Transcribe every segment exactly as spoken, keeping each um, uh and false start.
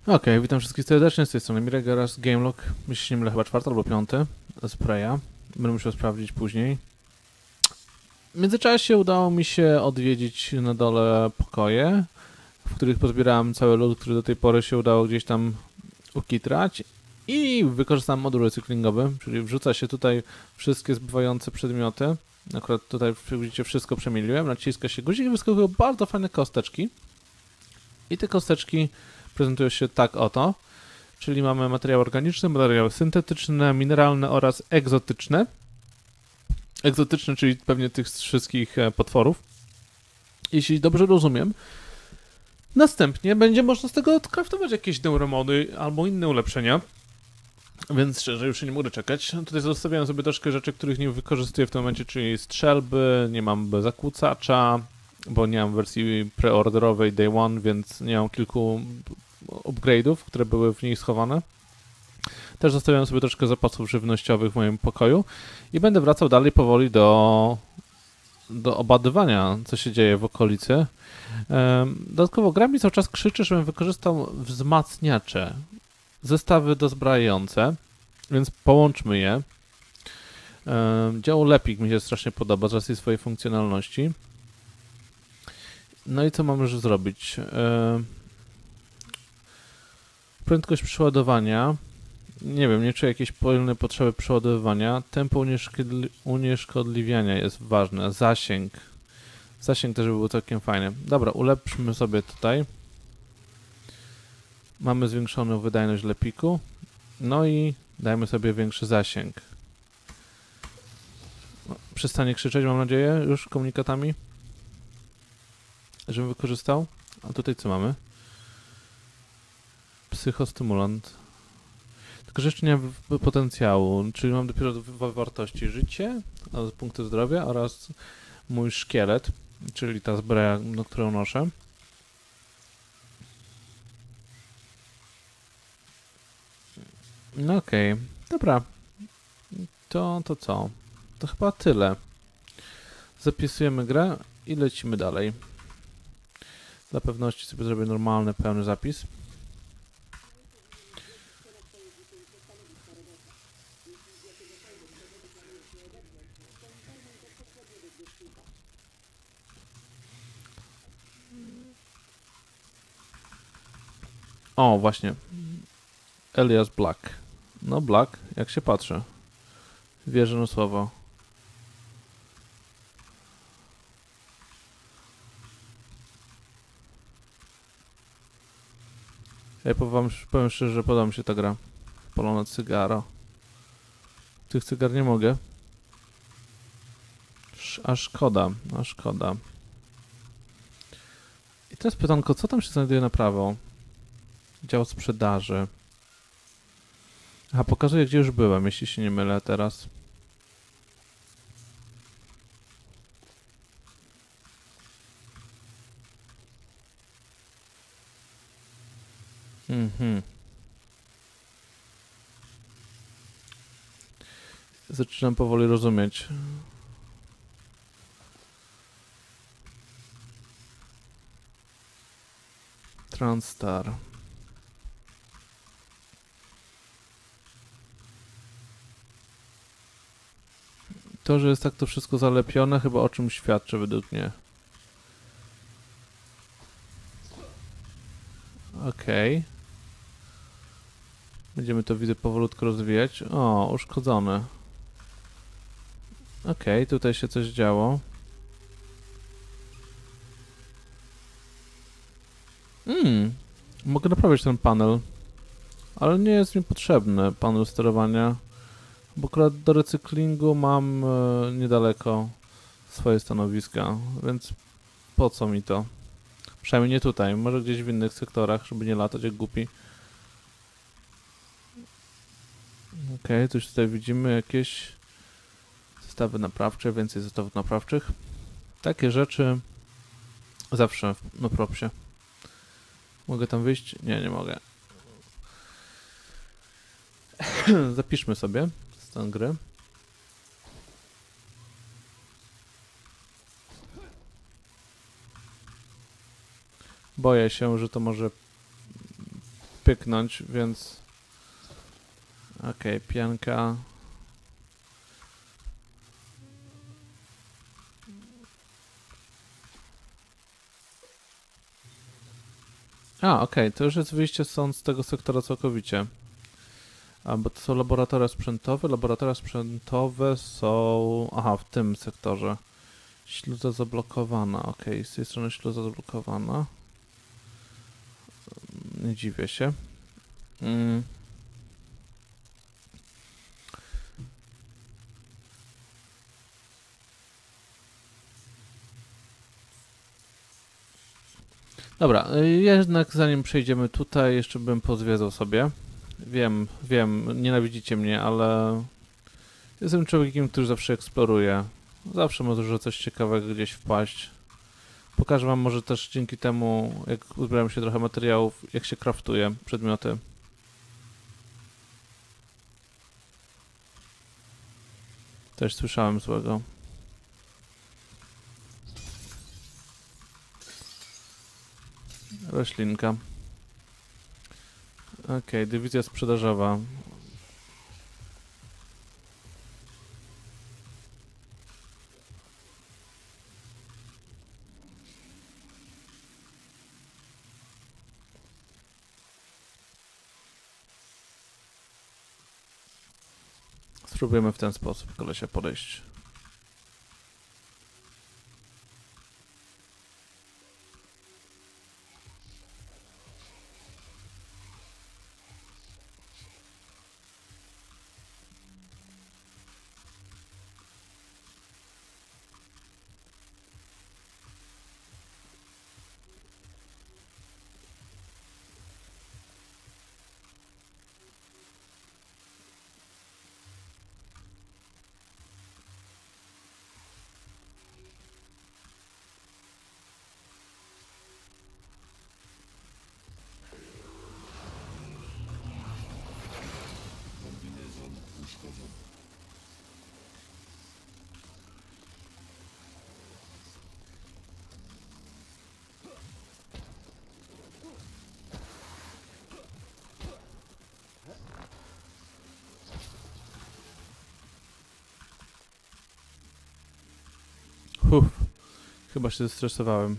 Okej, okay, witam wszystkich serdecznie, z tej strony Mirek oraz Gamelog. Myślę, że nie mylę, chyba czwarty albo piąty Spraya. Będę musiał sprawdzić później. W międzyczasie udało mi się odwiedzić na dole pokoje, w których pozbierałem cały lód, który do tej pory się udało gdzieś tam ukitrać. I wykorzystałem moduł recyklingowy, czyli wrzuca się tutaj wszystkie zbywające przedmioty. Akurat tutaj, jak widzicie, wszystko przemieliłem, naciska się guzik i wyskakują bardzo fajne kosteczki. I te kosteczki prezentują się tak oto, czyli mamy materiały organiczne, materiały syntetyczne, mineralne oraz egzotyczne. Egzotyczne, czyli pewnie tych wszystkich potworów. Jeśli dobrze rozumiem, następnie będzie można z tego odkraftować jakieś neuromody albo inne ulepszenia. Więc szczerze, już się nie mogę czekać. Tutaj zostawiałem sobie troszkę rzeczy, których nie wykorzystuję w tym momencie, czyli strzelby, nie mam zakłócacza, bo nie mam wersji preorderowej Day One, więc nie mam kilku upgrade'ów, które były w niej schowane. Też zostawiam sobie troszkę zapasów żywnościowych w moim pokoju i będę wracał dalej powoli do, do obadywania, co się dzieje w okolicy. Dodatkowo gra mi cały czas krzyczy, żebym wykorzystał wzmacniacze, zestawy dozbrajające, więc połączmy je. Dział Lepik mi się strasznie podoba z racji swojej funkcjonalności. No i co mamy już zrobić? Prędkość przeładowania. Nie wiem, nie czuję jakiejś pilnej potrzeby przeładowywania. Tempo unieszkodli unieszkodliwiania jest ważne. Zasięg. Zasięg też by był całkiem fajny. Dobra, ulepszmy sobie tutaj. Mamy zwiększoną wydajność lepiku. No i dajmy sobie większy zasięg. No, przestanie krzyczeć, mam nadzieję, już komunikatami. Żebym wykorzystał. A tutaj co mamy? Psychostymulant. Tylko, że jeszcze nie mam potencjału, czyli mam dopiero dwa wartości. Życie, punkty zdrowia oraz mój szkielet, czyli ta zbroja, no, którą noszę. No okej, okay. Dobra. To, to co? To chyba tyle. Zapisujemy grę i lecimy dalej. Dla pewności sobie zrobię normalny, pełny zapis. O, właśnie. Elias Black. No Black, jak się patrzy. Wierzę na słowo. Ja powiem, powiem szczerze, że podoba mi się ta gra. Polone cygaro. Tych cygar nie mogę. A szkoda, a szkoda. I teraz pytanko, co tam się znajduje na prawo? Dział sprzedaży. Aha, pokazuję, gdzie już byłem, jeśli się nie mylę teraz. Mhm. Zaczynam powoli rozumieć. Transstar. To, że jest tak to wszystko zalepione, chyba o czym świadczy według mnie. Okej. Okay. Będziemy to, widzę, powolutku rozwijać. O, uszkodzone. Okej, okay, tutaj się coś działo. Hmm, mogę naprawić ten panel. Ale nie jest mi potrzebny panel sterowania. Bo akurat do recyklingu mam e, niedaleko swoje stanowiska, więc po co mi to? Przynajmniej nie tutaj, może gdzieś w innych sektorach, żeby nie latać jak głupi. Okej, okay, to już tutaj widzimy jakieś zestawy naprawcze, więcej zestawów naprawczych. Takie rzeczy zawsze na propsie. Mogę tam wyjść? Nie, nie mogę. Zapiszmy sobie stan gry. Boję się, że to może pyknąć, więc... Okej, okay, pianka. A, okej, okay, to już jest wyjście stąd z tego sektora całkowicie. A, bo to są laboratoria sprzętowe. Laboratoria sprzętowe są... Aha, w tym sektorze. Śluza zablokowana. Okej, okay, z tej strony śluza zablokowana. Nie dziwię się. Mm. Dobra, jednak zanim przejdziemy tutaj, jeszcze bym pozwiedzał sobie. Wiem, wiem, nienawidzicie mnie, ale jestem człowiekiem, który zawsze eksploruje. Zawsze może coś ciekawego gdzieś wpaść. Pokażę wam może też dzięki temu, jak uzbieram się trochę materiałów, jak się craftuje przedmioty. Też słyszałem złego. Roślinka. Okej, okay, dywizja sprzedażowa. Spróbujemy w ten sposób kolesia podejść. Uff, chyba się zestresowałem.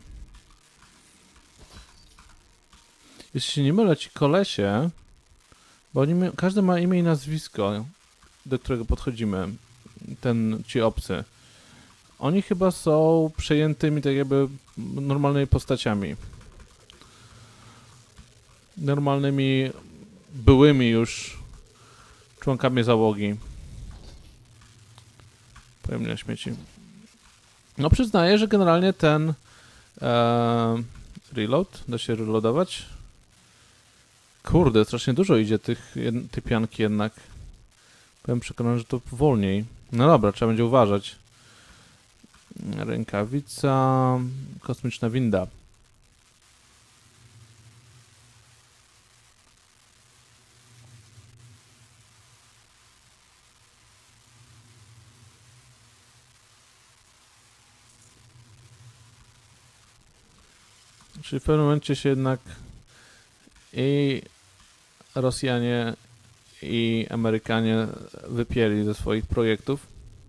Jeśli się nie mylę, ci kolesie, bo oni, każdy ma imię i nazwisko, do którego podchodzimy, ten, ci obcy. Oni chyba są przejętymi tak jakby normalnymi postaciami. Normalnymi, byłymi już członkami załogi. Pojemnia śmieci. No przyznaję, że generalnie ten e, reload, da się reloadować. Kurde, strasznie dużo idzie tych, jed, tej pianki jednak. Byłem przekonany, że to wolniej. No dobra, trzeba będzie uważać. Rękawica, kosmiczna winda. Czyli w pewnym momencie się jednak i Rosjanie, i Amerykanie wypieli ze swoich projektów.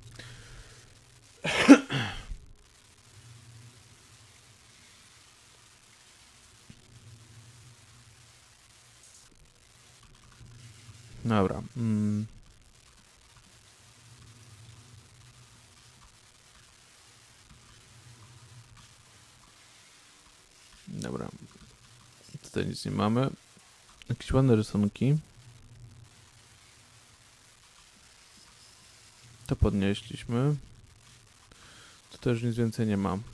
Dobra. Mm. Dobra. Tutaj nic nie mamy. Jakieś ładne rysunki. To podnieśliśmy. Tu też nic więcej nie ma.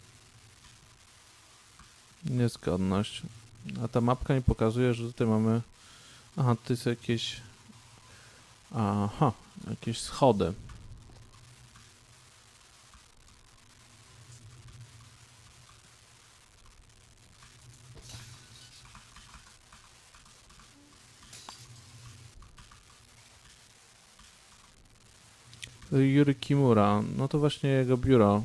Niezgodność. A ta mapka mi pokazuje, że tutaj mamy... Aha, to jest jakieś... Aha, jakieś schody. Yuri Kimura, no to właśnie jego biuro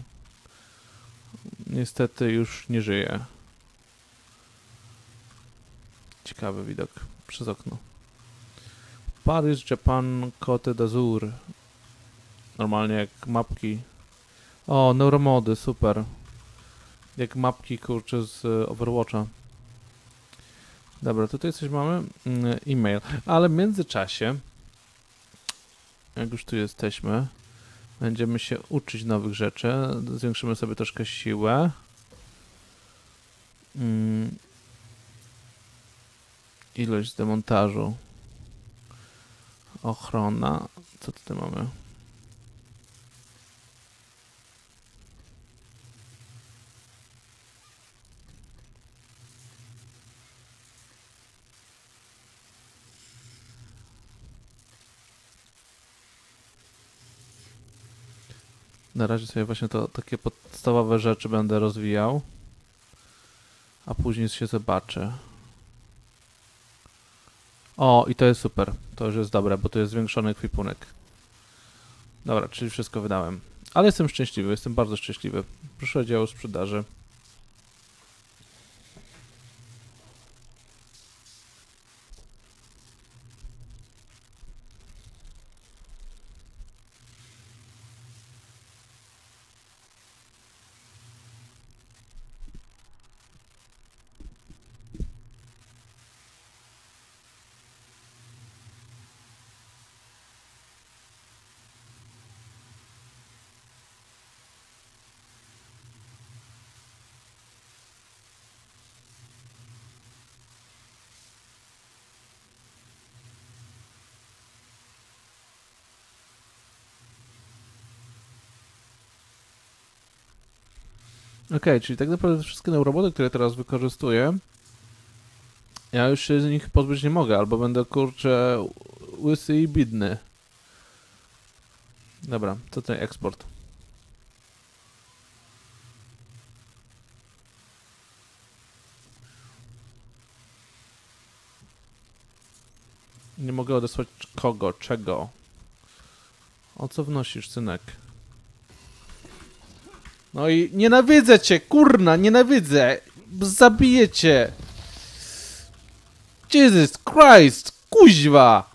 niestety już nie żyje. Ciekawy widok przez okno. Paris, Japan, Côte d'Azur. Normalnie jak mapki. O, neuromody, super. Jak mapki, kurczę, z Overwatcha. Dobra, tutaj coś mamy. E-mail. Ale w międzyczasie, jak już tu jesteśmy, będziemy się uczyć nowych rzeczy. Zwiększymy sobie troszkę siłę. Hmm. Ilość demontażu. Ochrona. Co tutaj mamy? Na razie sobie właśnie to takie podstawowe rzeczy będę rozwijał, a później się zobaczę. O, i to jest super. To już jest dobre, bo to jest zwiększony ekwipunek. Dobra, czyli wszystko wydałem. Ale jestem szczęśliwy, jestem bardzo szczęśliwy. Proszę dział sprzedaży. Okej, okay, czyli tak naprawdę wszystkie neuroboty, które teraz wykorzystuję, ja już się z nich pozbyć nie mogę, albo będę, kurczę, łysy i biedny. Dobra, to ten eksport. Nie mogę odesłać kogo, czego. O co wnosisz, synek? No i nienawidzę cię, kurna, nienawidzę! Zabiję cię! Jesus Christ, kuźwa!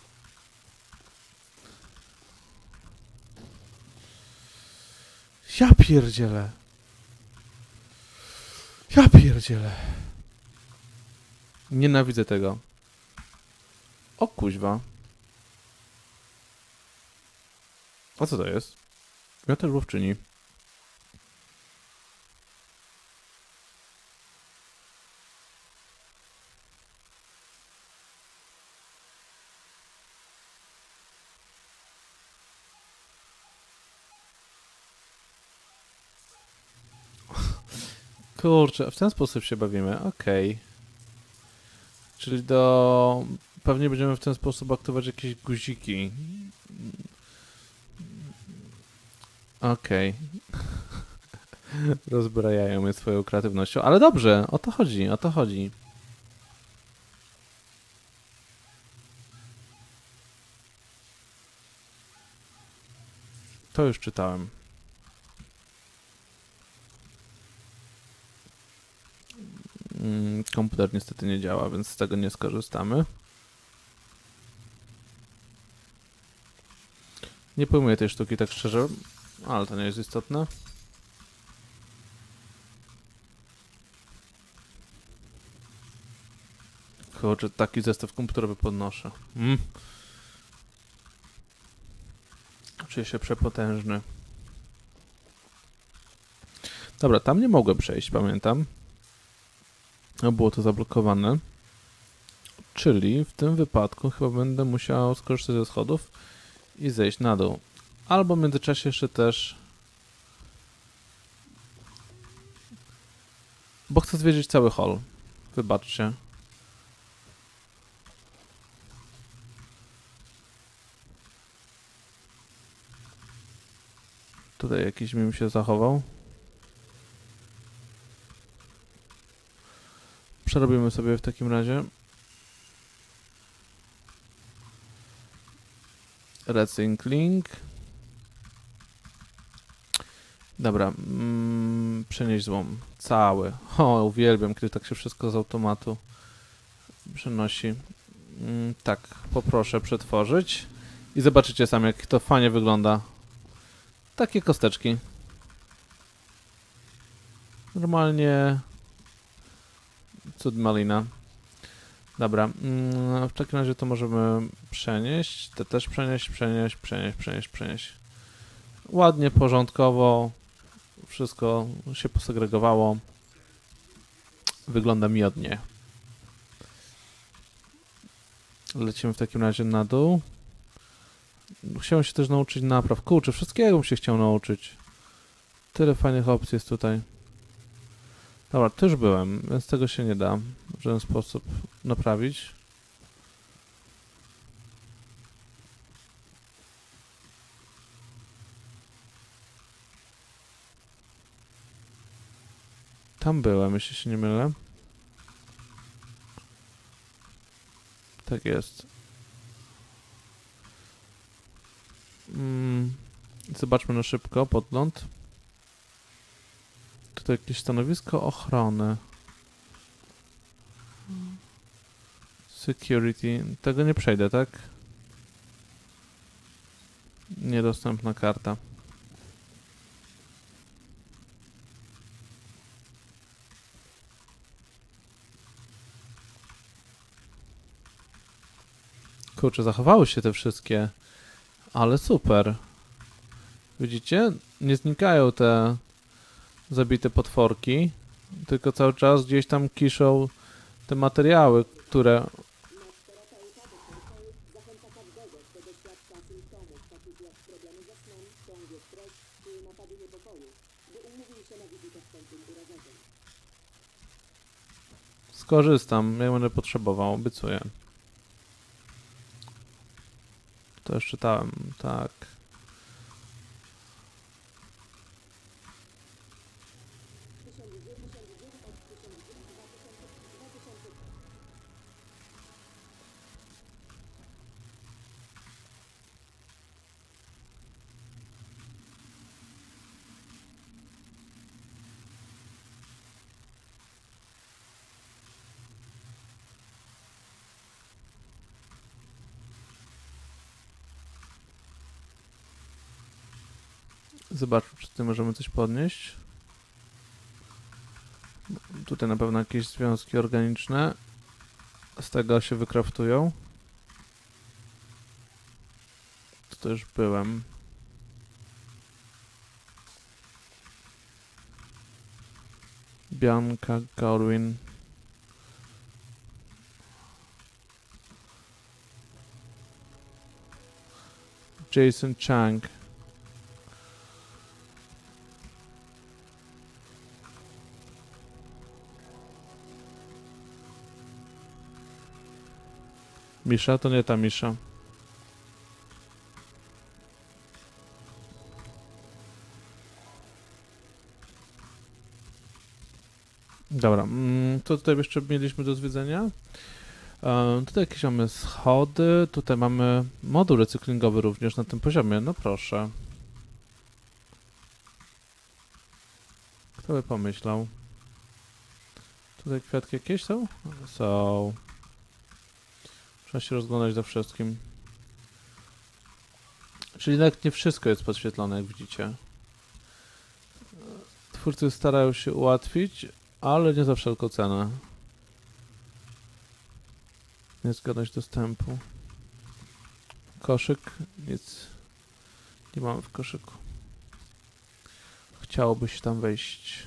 Ja pierdzielę. Ja pierdzielę. Nienawidzę tego. O kuźwa. A co to jest? Ja też łowczyni. Kurczę, w ten sposób się bawimy, okej. Okay. Czyli do... Pewnie będziemy w ten sposób aktywować jakieś guziki. Okej. Okay. Rozbrajają mnie swoją kreatywnością, ale dobrze, o to chodzi, o to chodzi. To już czytałem. Komputer niestety nie działa, więc z tego nie skorzystamy. Nie pojmuję tej sztuki tak szczerze, ale to nie jest istotne. Kurczę, taki zestaw komputerowy podnoszę. Mm. Czuję się przepotężny. Dobra, tam nie mogłem przejść, pamiętam. No, było to zablokowane. Czyli w tym wypadku chyba będę musiał skorzystać ze schodów i zejść na dół. Albo w międzyczasie jeszcze też... Bo chcę zwiedzić cały hall. Wybaczcie. Tutaj jakiś mim się zachował. Przerobimy sobie w takim razie. Recync link. Dobra. Mm, przenieść złom. Cały. O, uwielbiam, kiedy tak się wszystko z automatu przenosi. Mm, tak, poproszę przetworzyć. I zobaczycie sami, jak to fajnie wygląda. Takie kosteczki. Normalnie cud malina. Dobra, mm, w takim razie to możemy przenieść. Te też przenieść, przenieść, przenieść, przenieść, przenieść. Ładnie, porządkowo. Wszystko się posegregowało. Wygląda miodnie. Lecimy w takim razie na dół. Chciałem się też nauczyć napraw. Kurczę, wszystkiego bym się chciał nauczyć. Tyle fajnych opcji jest tutaj. Dobra, tu już byłem, więc tego się nie da w żaden sposób naprawić. Tam byłem, jeśli się nie mylę. Tak jest. Mm, zobaczmy na szybko podgląd. Tutaj jakieś stanowisko ochrony. Security. Tego nie przejdę, tak? Niedostępna karta. Kurczę, zachowały się te wszystkie. Ale super. Widzicie? Nie znikają te zabite potworki, tylko cały czas gdzieś tam kiszą te materiały, które... Skorzystam, jak będę potrzebował, obiecuję. To już czytałem, tak. Zobaczmy, czy tutaj możemy coś podnieść. Tutaj na pewno jakieś związki organiczne z tego się wykraftują. Tu już byłem. Bianca Corwin. Jason Chang. Misza? To nie ta Misza. Dobra, to tutaj jeszcze mieliśmy do zwiedzenia. E, tutaj jakieś mamy schody, tutaj mamy moduł recyklingowy również na tym poziomie, no proszę. Kto by pomyślał? Tutaj kwiatki jakieś są? Są. Trzeba się rozglądać za wszystkim. Czyli nawet nie wszystko jest podświetlone, jak widzicie. Twórcy starają się ułatwić, ale nie za wszelką cenę. Niezgodność dostępu. Koszyk? Nic. Nie mamy w koszyku. Chciałoby się tam wejść.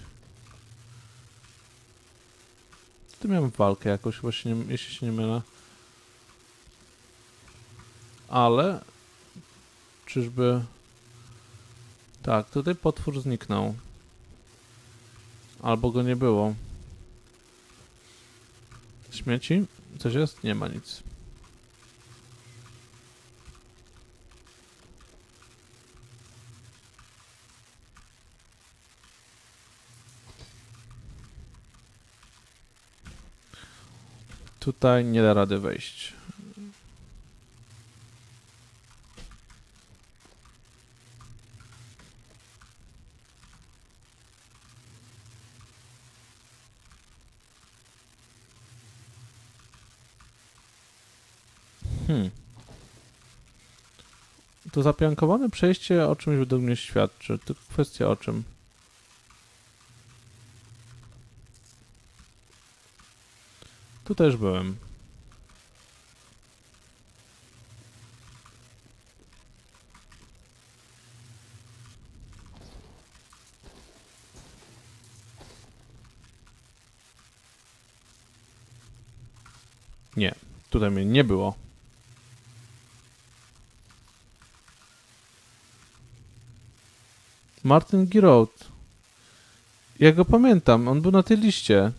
Tu miałem walkę jakąś, chyba się nie, jeśli się nie mylę. Ale... Czyżby... Tak, tutaj potwór zniknął. Albo go nie było. Śmieci? Coś jest? Nie ma nic. Tutaj nie da rady wejść. Hmm. To zapiankowane przejście o czymś według mnie świadczy. Tylko kwestia o czym. Tu też byłem. Nie, tutaj mnie nie było. Martin Giraud. Ja go pamiętam, on był na tej liście.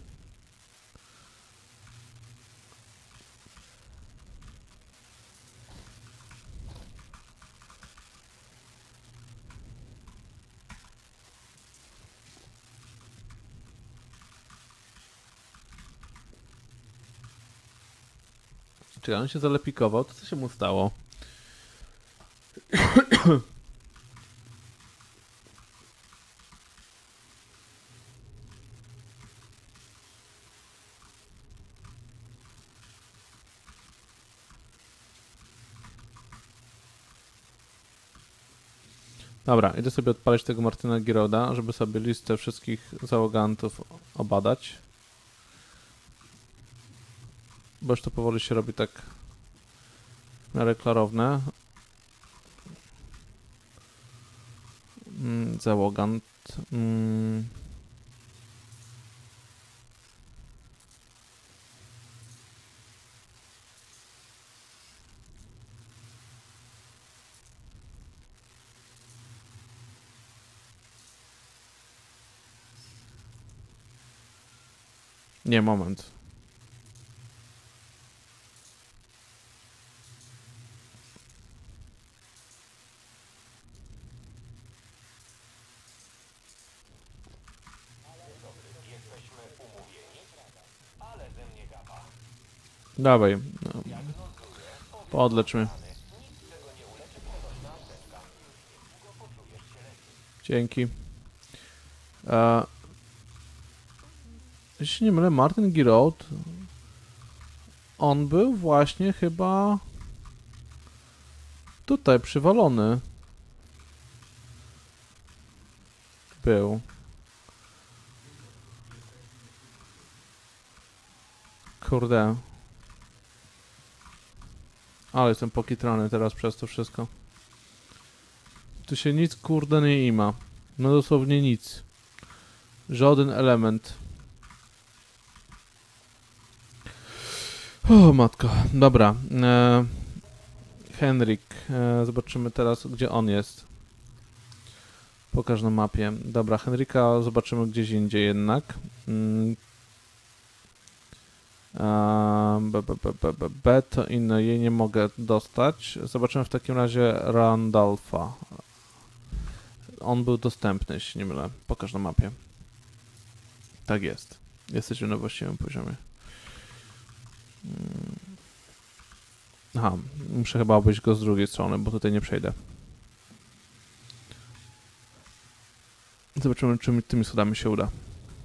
Czy on się zalepikował? To co się mu stało? Dobra, idę sobie odpalić tego Martina Girouda, żeby sobie listę wszystkich załogantów obadać. Bo już to powoli się robi tak w miarę klarowne. Mm, załogant. Mm. Nie, moment. Dawaj. No. Podlecz mnie. Dzięki. E, jeśli nie mylę, Martin Giraud, on był właśnie chyba tutaj przywalony. Był. Kurde. Ale jestem pokitrany teraz przez to wszystko. Tu się nic kurde nie ima. No dosłownie nic. Żaden element. O matko. Dobra. E, Henryk. E, zobaczymy teraz, gdzie on jest. Pokaż na mapie. Dobra, Henryka zobaczymy gdzieś indziej jednak. Mm. B, b, b, b, b, B to inne, jej nie mogę dostać. Zobaczymy w takim razie Randolpha. On był dostępny, jeśli nie mylę. Pokaż na mapie. Tak jest. Jesteśmy na właściwym poziomie. Aha, muszę chyba obejść go z drugiej strony, bo tutaj nie przejdę. Zobaczymy, czy mi tymi schodami się uda.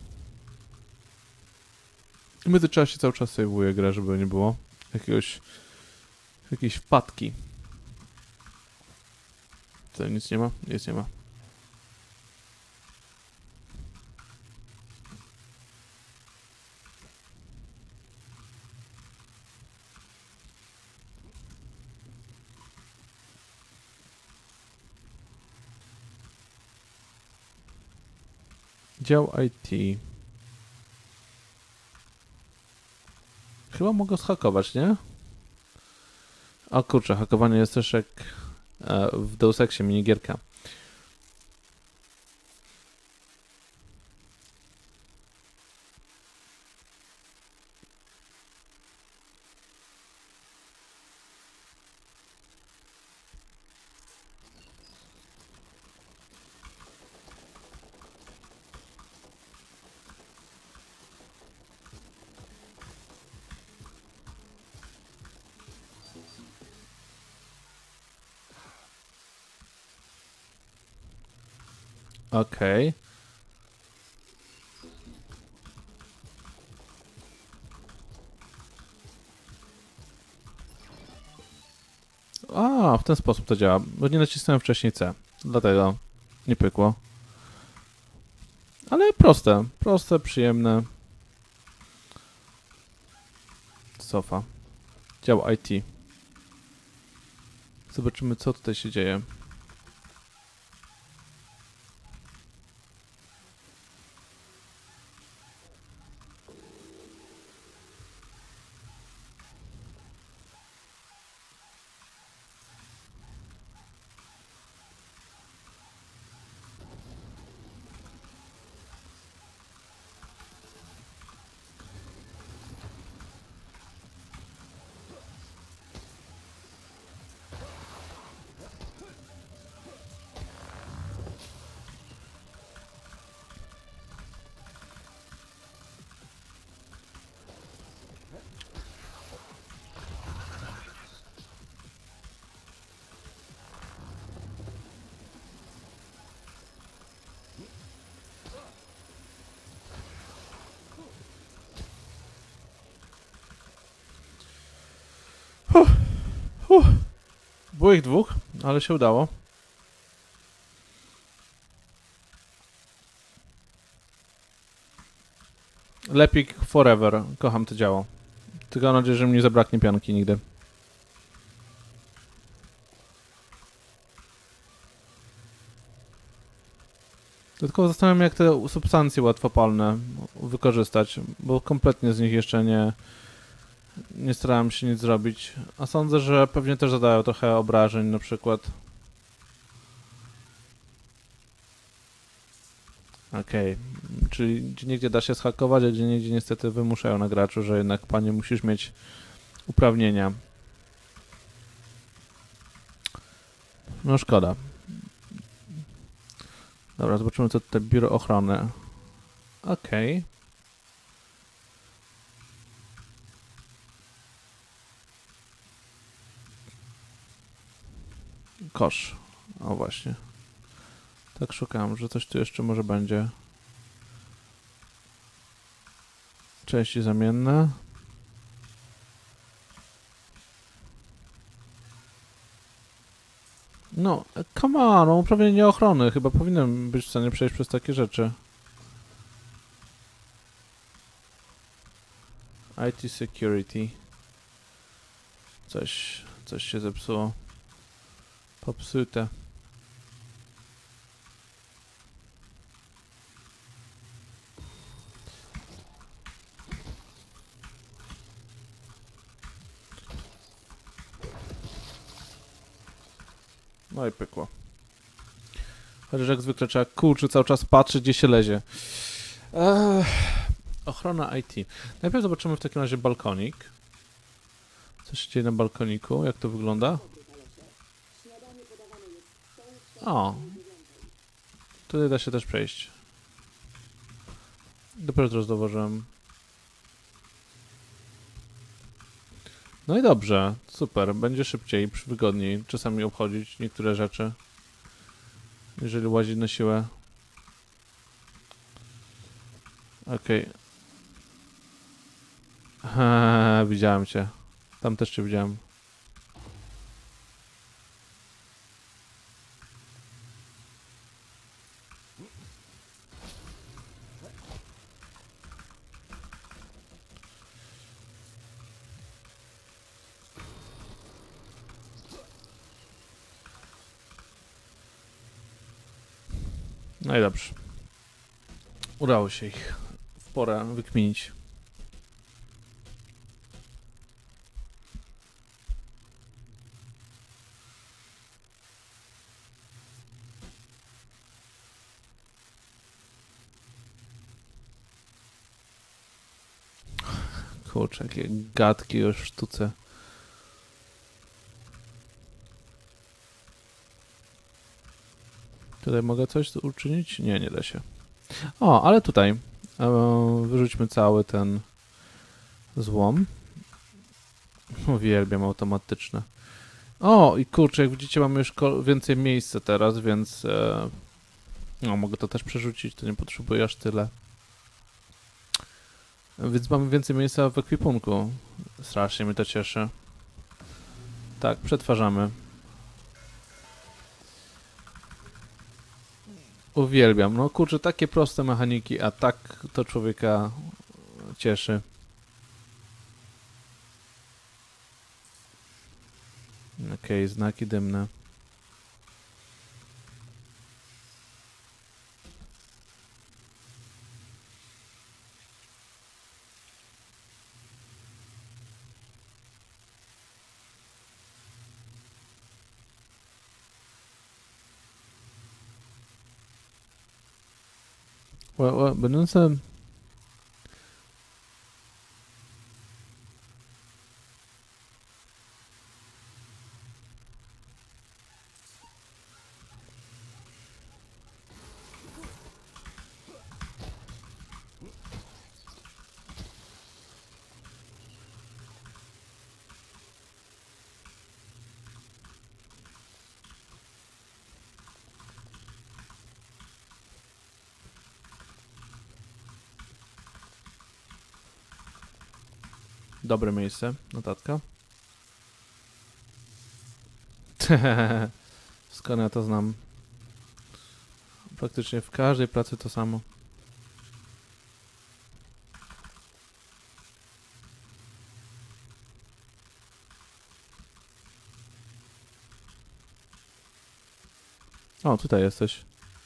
W międzyczasie cały czas sejwuję grę, żeby nie było jakiegoś jakiejś wpadki. Tutaj nic nie ma? Nic nie ma. Dział I T. Chyba mogę zhakować, nie? O kurczę, hakowanie jest też jak e, w Deus Exie minigierka. Okej. Okay. A, w ten sposób to działa, bo nie nacisnąłem wcześniej C. Dlatego nie pykło. Ale proste, proste, przyjemne. Sofa. Dział I T. Zobaczymy, co tutaj się dzieje. Huh, huh. Było ich dwóch, ale się udało. Lepik forever. Kocham to działo. Tylko mam nadzieję, że mi nie zabraknie pianki nigdy. Tylko zastanawiam, jak te substancje łatwopalne wykorzystać, bo kompletnie z nich jeszcze nie, nie starałem się nic zrobić. A sądzę, że pewnie też zadają trochę obrażeń na przykład. Okej, okay. Czyli gdzie niegdzie da się schakować, a gdzie niegdzie niestety wymuszają na graczu, że jednak panie musisz mieć uprawnienia. No szkoda. Dobra, zobaczymy co tutaj biuro ochrony. Okej. Okay. Kosz. O właśnie. Tak szukam, że coś tu jeszcze może będzie. Części zamienne. No, come on, uprawnienie ochrony. Chyba powinienem być w stanie przejść przez takie rzeczy. I T security. Coś, coś się zepsuło. Popsute. No i pykło. Chociaż jak zwykle trzeba kurczę cały czas patrzeć, gdzie się lezie. Eee, ochrona I T. Najpierw zobaczymy w takim razie balkonik. Co się dzieje na balkoniku? Jak to wygląda? O. Tutaj da się też przejść. Dopiero teraz zauważyłem. No i dobrze, super, będzie szybciej, wygodniej czasami obchodzić niektóre rzeczy, jeżeli łazić na siłę. Okej. Okay. Widziałem cię. Tam też cię widziałem. No i dobrze. Udało się ich w porę wykminić. Kurczę, jakie gadki już w sztuce. Tutaj mogę coś uczynić? Nie, nie da się. O, ale tutaj e, wyrzućmy cały ten złom. Uwielbiam automatyczne. O, i kurczę, jak widzicie, mamy już więcej miejsca teraz, więc e, no, mogę to też przerzucić, to nie potrzebuję aż tyle. Więc mamy więcej miejsca w ekwipunku. Strasznie mnie to cieszy. Tak, przetwarzamy. Uwielbiam. No kurczę, takie proste mechaniki, a tak to człowieka cieszy. Okej, okay, znaki dymne. Well, well, będące... Dobre miejsce, notatka. Skąd ja to znam? Praktycznie w każdej pracy to samo. O, tutaj jesteś.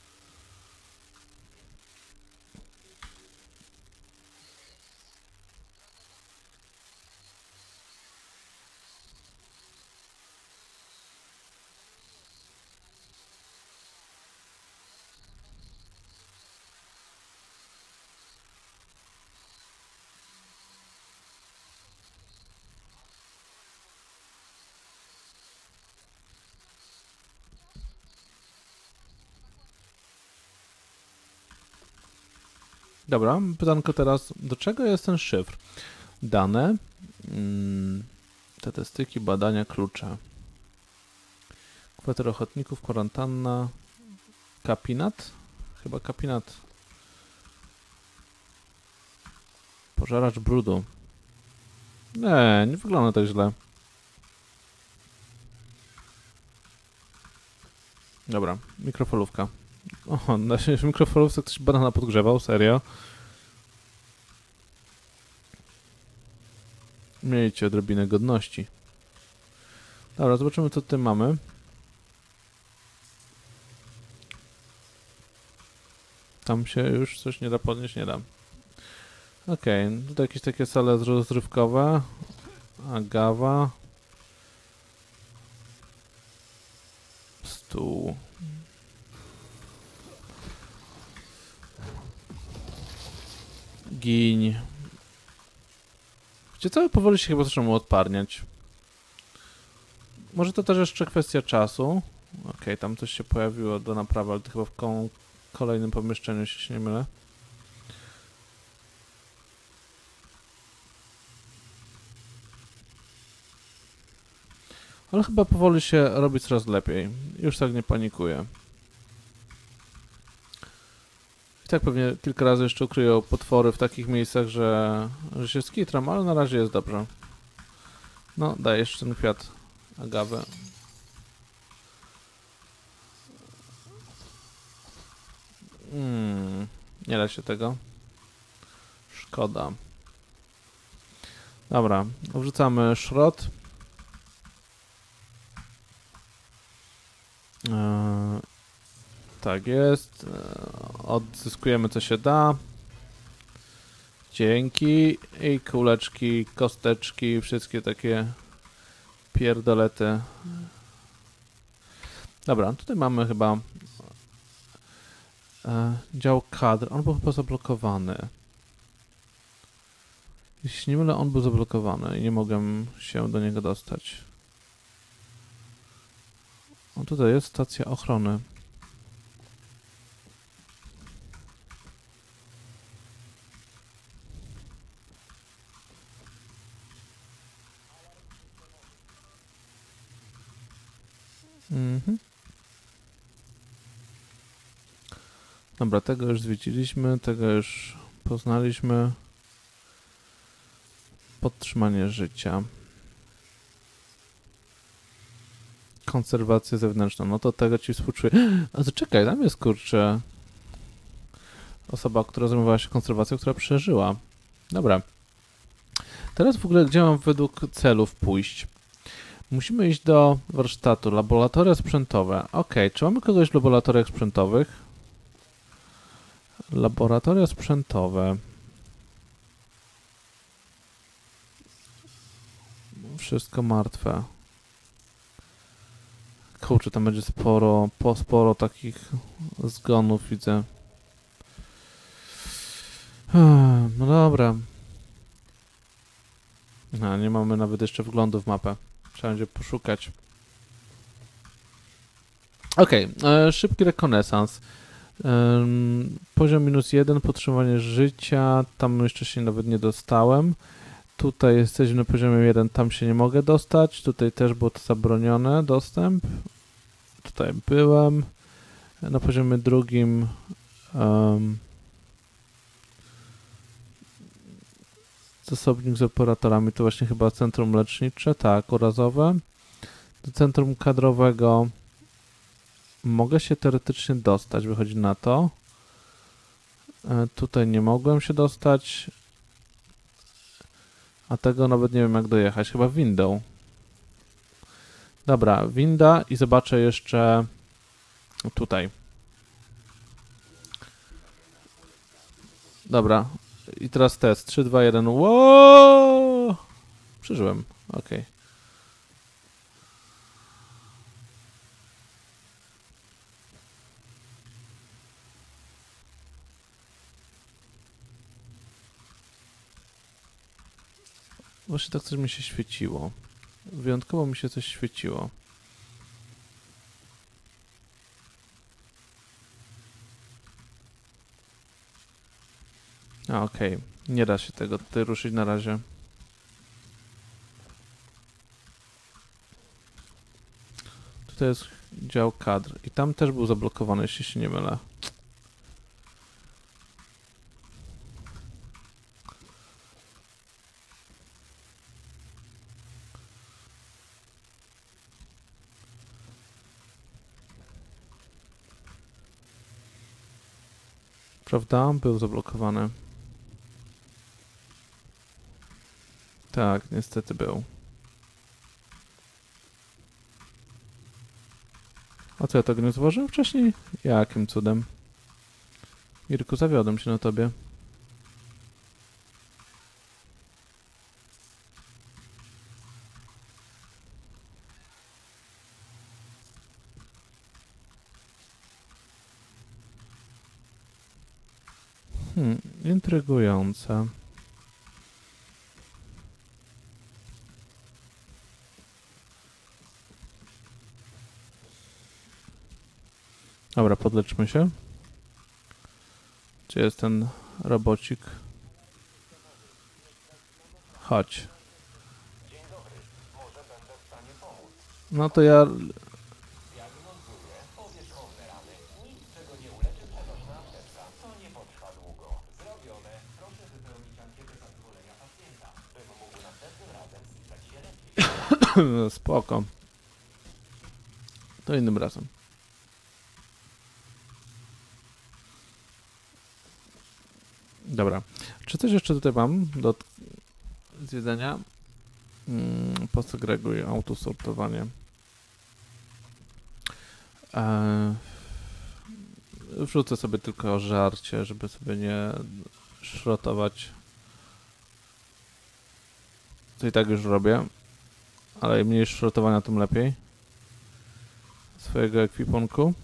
Dobra, pytanko teraz, do czego jest ten szyfr? Dane, mm, statystyki, badania, klucze. Kwater ochotników, kwarantanna, kapinat? Chyba kapinat. Pożaracz brudu. Nie, nie wygląda tak źle. Dobra, mikrofalówka. O, na w mikrofalówce ktoś banana podgrzewał, serio. Miejcie odrobinę godności. Dobra, zobaczymy co tutaj mamy. Tam się już coś nie da podnieść, nie da. Okej, okay, tutaj jakieś takie sale rozrywkowe. Agawa. Stół. Giń. Gdzie cały powoli się chyba zaczną odparniać. Może to też jeszcze kwestia czasu. Okej, okay, tam coś się pojawiło do naprawy, ale to chyba w ko kolejnym pomieszczeniu, jeśli się nie mylę. Ale chyba powoli się robi coraz lepiej. Już tak nie panikuję. I tak pewnie kilka razy jeszcze ukryją potwory w takich miejscach, że, że się skitram, ale na razie jest dobrze. No, dajesz ten kwiat agawy. Hmm, nie da się tego. Szkoda. Dobra, wrzucamy szrot. Eee, tak jest. Eee, odzyskujemy co się da. Dzięki. I kuleczki, kosteczki, wszystkie takie pierdolety. Dobra, tutaj mamy chyba e, dział kadr. On był chyba zablokowany. Jeśli nie mylę, on był zablokowany i nie mogłem się do niego dostać. O, tutaj jest stacja ochrony. Mhm. Dobra, tego już zwiedziliśmy, tego już poznaliśmy. Podtrzymanie życia. Konserwację zewnętrzną. No to tego ci współczuję. A to czekaj, tam jest kurczę osoba, która zajmowała się konserwacją, która przeżyła. Dobra. Teraz w ogóle gdzie mam według celów pójść? Musimy iść do warsztatu. Laboratoria sprzętowe. Ok, czy mamy kogoś w laboratoriach sprzętowych? Laboratoria sprzętowe. Wszystko martwe. Kurczę, tam będzie sporo, po sporo takich zgonów, widzę. No dobra. A, nie mamy nawet jeszcze wglądu w mapę. Trzeba będzie poszukać. Okej, okay, szybki rekonesans. Um, poziom minus jeden, podtrzymywanie życia. Tam jeszcze się nawet nie dostałem. Tutaj jesteśmy na poziomie jeden, tam się nie mogę dostać. Tutaj też było to zabronione, dostęp. Tutaj byłem. Na poziomie drugim um, zasobnik z operatorami, to właśnie chyba centrum lecznicze, tak, urazowe. Do centrum kadrowego mogę się teoretycznie dostać, wychodzi na to. E, tutaj nie mogłem się dostać. A tego nawet nie wiem jak dojechać, chyba windą. Dobra, winda i zobaczę jeszcze tutaj. Dobra, i teraz test. trzy, dwa, jeden. Wow! Przeżyłem, ok. Właśnie tak coś mi się świeciło. Wyjątkowo mi się coś świeciło. A, okej. Okay. Nie da się tego tutaj ruszyć na razie. Tutaj jest dział kadr. I tam też był zablokowany, jeśli się nie mylę. Prawda? Był zablokowany. Tak, niestety był. A co, ja tego nie zauważyłem wcześniej? Jakim cudem? Mirku, zawiodłem się na tobie. Hmm, intrygujące. Dobra, podleczmy się. Gdzie jest ten robocik? Chodź. No to ja... Spoko. To innym razem. Dobra. Czy coś jeszcze tutaj mam do zjedzenia? Hmm, posegreguj autosortowanie. Eee, wrzucę sobie tylko żarcie, żeby sobie nie szrotować. To i tak już robię. Ale im mniej szrotowania, tym lepiej. Swojego ekwipunku.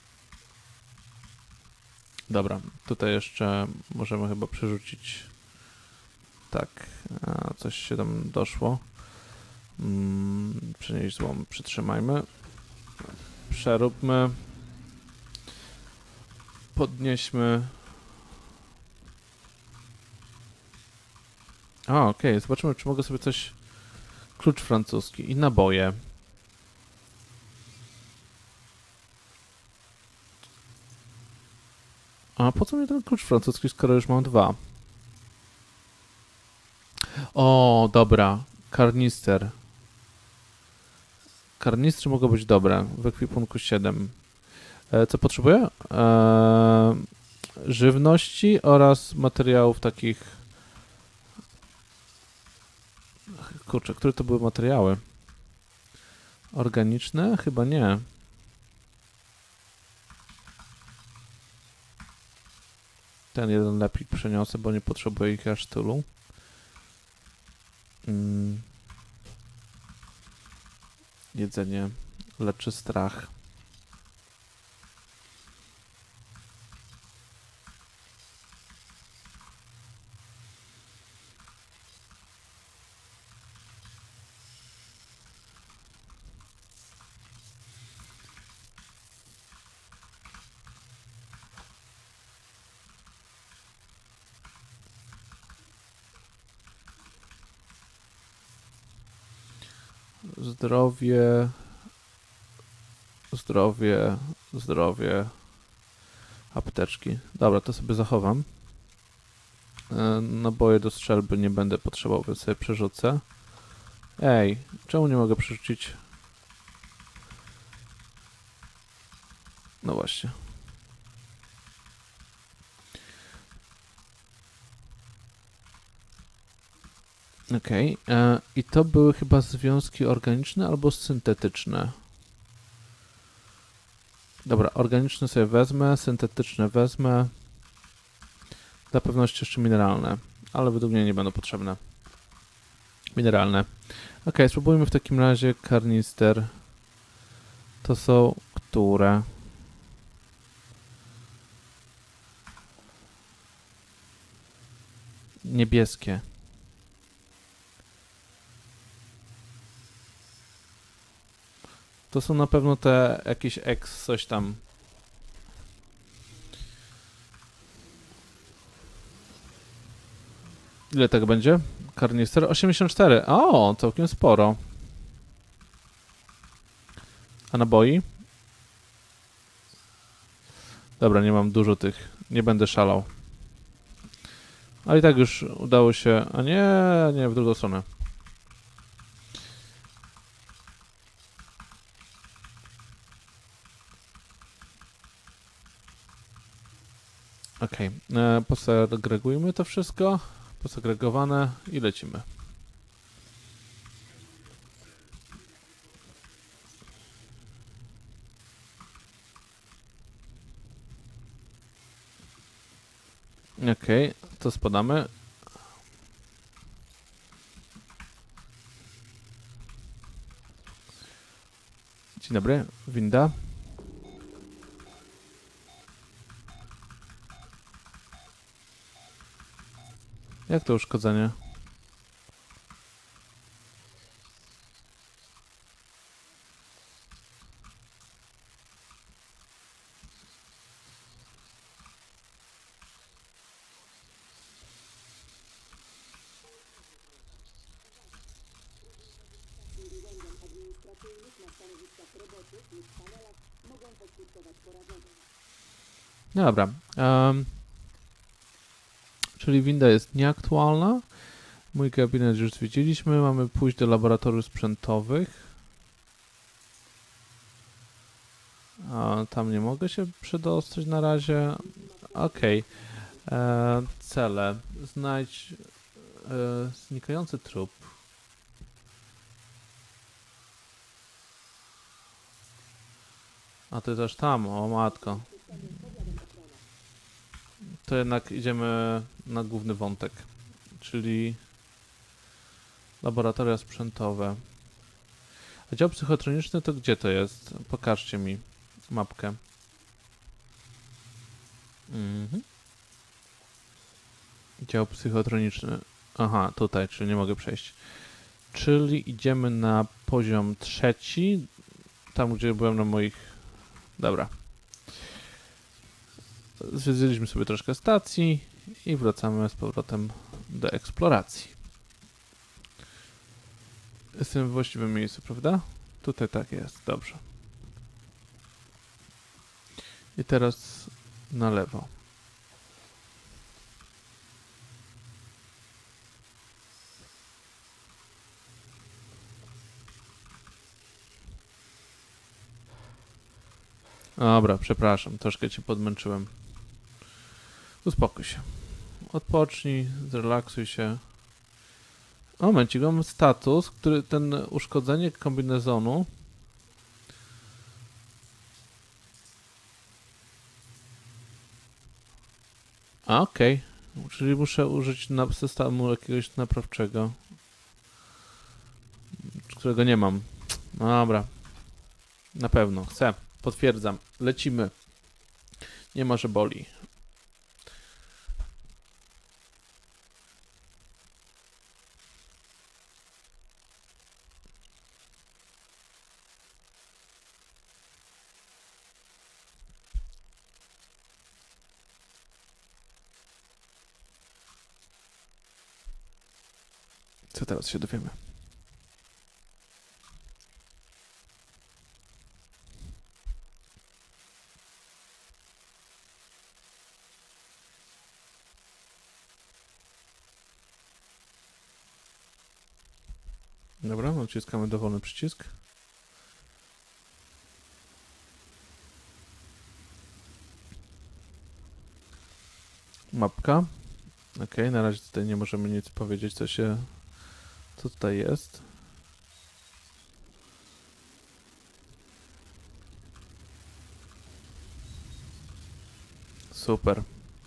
Dobra, tutaj jeszcze możemy chyba przerzucić. Tak, a coś się tam doszło. Mm, przenieść złom, przytrzymajmy. Przeróbmy. Podnieśmy. A, okej, okay. Zobaczymy, czy mogę sobie coś... Klucz francuski i naboje. A po co mi ten klucz francuski, skoro już mam dwa? O, dobra. Karnister. Karnistry mogą być dobre. W ekwipunku siedem. E, co potrzebuję? E, żywności oraz materiałów takich... Kurczę, które to były materiały? Organiczne? Chyba nie. Ten jeden lepik przeniosę, bo nie potrzebuję ich aż tylu. Mm. Jedzenie leczy strach. Zdrowie, zdrowie, zdrowie, apteczki. Dobra, to sobie zachowam. Naboje do strzelby nie będę potrzebował, więc sobie przerzucę. Ej, czemu nie mogę przerzucić? No właśnie. Okej, okay. I to były chyba związki organiczne albo syntetyczne. Dobra, organiczne sobie wezmę, syntetyczne wezmę. Dla pewności jeszcze mineralne, ale według mnie nie będą potrzebne. Mineralne. Ok, spróbujmy w takim razie karnister. To są które? Niebieskie. To są na pewno te jakieś X, coś tam. Ile tego będzie? Karnister? osiemdziesiąt cztery. O, całkiem sporo. A naboi? Dobra, nie mam dużo tych. Nie będę szalał. Ale i tak już udało się... A nie, nie, w drugą stronę. Okej, okay. Posegregujmy to wszystko. Posegregowane i lecimy. Okej, okay, to spadamy. Dzień dobry, winda. Jak to uszkodzenie? Dobra. Um, czyli winda jest nieaktualna. Mój gabinet już zwiedziliśmy. Mamy pójść do laboratoriów sprzętowych. A, tam nie mogę się przedostać na razie. Okej. Okay. Cele. Znajdź e, znikający trup. A ty też tam, o matko. To jednak idziemy na główny wątek, czyli laboratoria sprzętowe. A dział psychotroniczny to gdzie to jest? Pokażcie mi mapkę. Mhm. Dział psychotroniczny. Aha, tutaj, czyli nie mogę przejść. Czyli idziemy na poziom trzeci, tam gdzie byłem na moich... Dobra. Zwiedziliśmy sobie troszkę stacji i wracamy z powrotem do eksploracji. Jestem w właściwym miejscu, prawda? Tutaj tak jest, dobrze. I teraz na lewo. Dobra, przepraszam, troszkę cię podmęczyłem. Uspokój się. Odpocznij, zrelaksuj się. O, momencik, mam status, który ten uszkodzenie kombinezonu. A, okej. Okay. Czyli muszę użyć na systemu jakiegoś naprawczego, którego nie mam. No dobra. Na pewno, chcę. Potwierdzam. Lecimy. Nie ma, że boli. Co teraz się dowiemy? Dobra, naciskamy dowolny przycisk. Mapka. Ok, na razie tutaj nie możemy nic powiedzieć, co się... co tutaj jest. Super.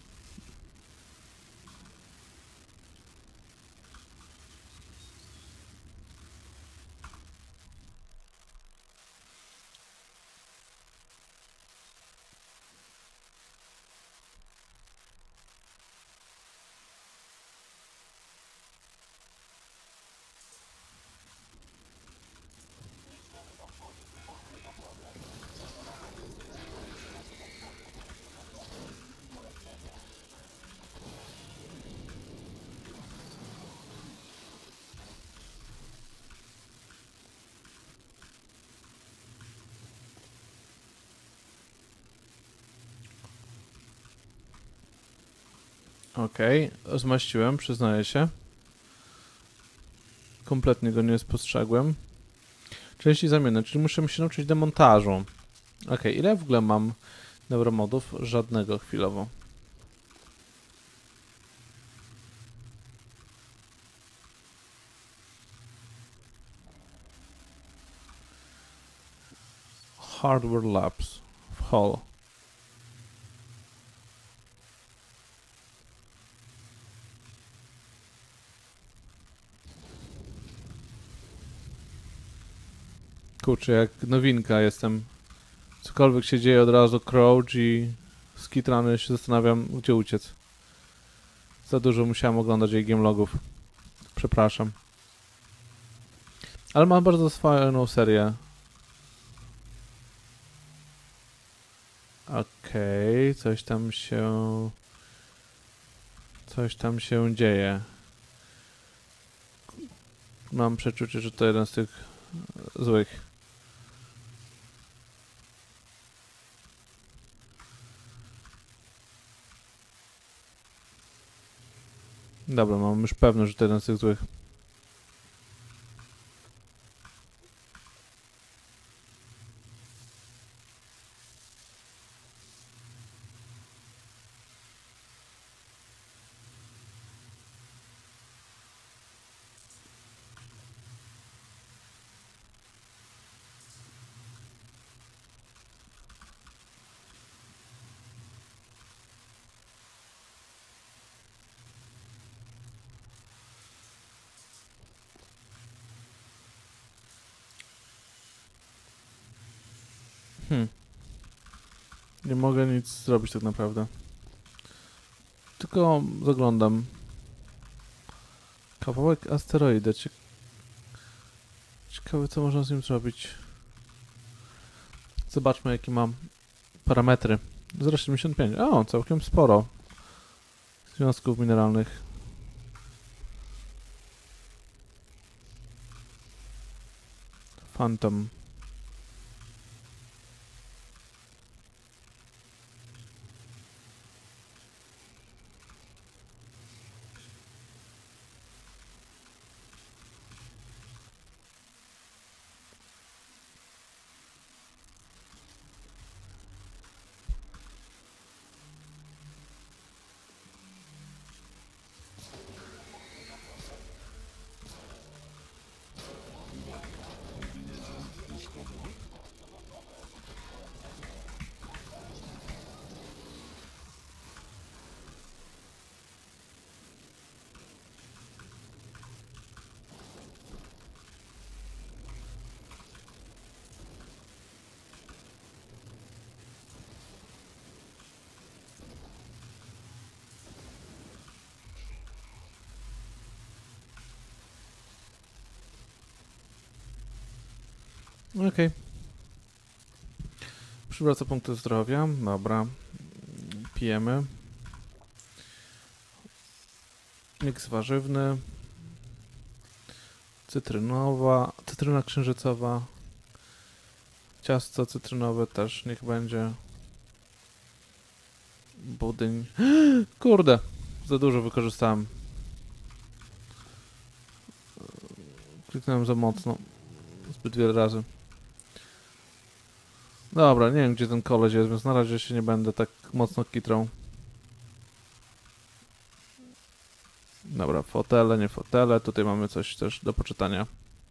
Okej, okay. Zmaściłem, przyznaję się. Kompletnie go nie spostrzegłem. Części zamienne, czyli muszę się nauczyć demontażu. Okej, okay. Ile w ogóle mam neuromodów? Żadnego chwilowo. Hardware Labs w Hall. Kurczę, jak nowinka jestem. Cokolwiek się dzieje, od razu crouch i skitrany, się zastanawiam, gdzie uciec. Za dużo musiałem oglądać jej gamelogów. Przepraszam. Ale mam bardzo fajną serię. Okej, okay, coś tam się... Coś tam się dzieje. Mam przeczucie, że to jeden z tych złych. Dobra, mam już pewność, że to jeden z tych złych. Hmm. Nie mogę nic zrobić tak naprawdę. Tylko zaglądam. Kawałek asteroida. Ciekawe, co można z nim zrobić. Zobaczmy, jakie mam parametry. zero przecinek siedemdziesiąt pięć. O, całkiem sporo związków mineralnych. Phantom. Okej. Okay. Przywraca punkty zdrowia. Dobra. Pijemy. Miks warzywny. Cytrynowa. Cytryna księżycowa. Ciasto cytrynowe też niech będzie. Budyń. Kurde. Za dużo wykorzystałem. Kliknąłem za mocno. Zbyt wiele razy. Dobra, nie wiem gdzie ten koleś jest, więc na razie się nie będę tak mocno kitrał. Dobra, fotele, nie fotele. Tutaj mamy coś też do poczytania.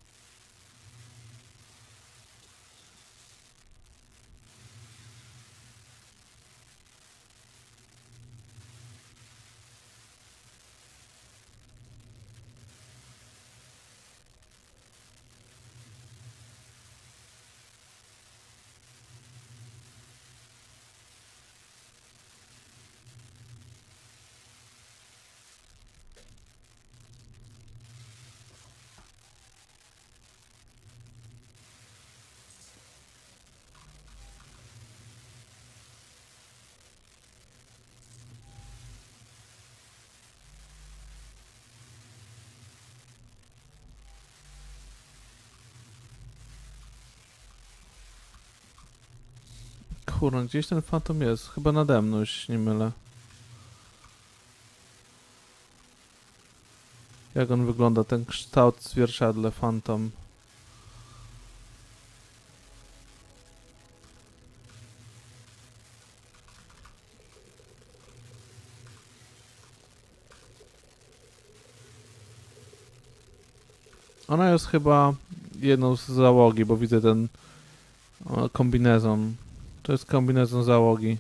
Kurwa, gdzieś ten fantom jest. Chyba nade mną, jeśli się nie mylę. Jak on wygląda, ten kształt w zwierciadle, fantom. Ona jest chyba jedną z załogi, bo widzę ten o, kombinezon. To jest kombinezon załogi.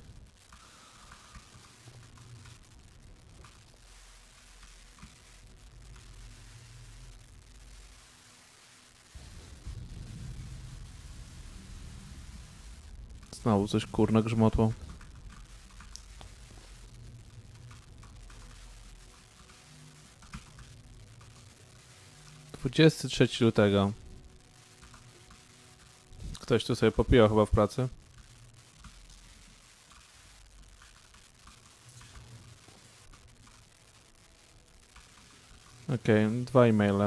Znowu coś kurna grzmotło. dwudziestego trzeciego lutego. Ktoś tu sobie popijał chyba w pracy. Okej, okay, dwa e-maile.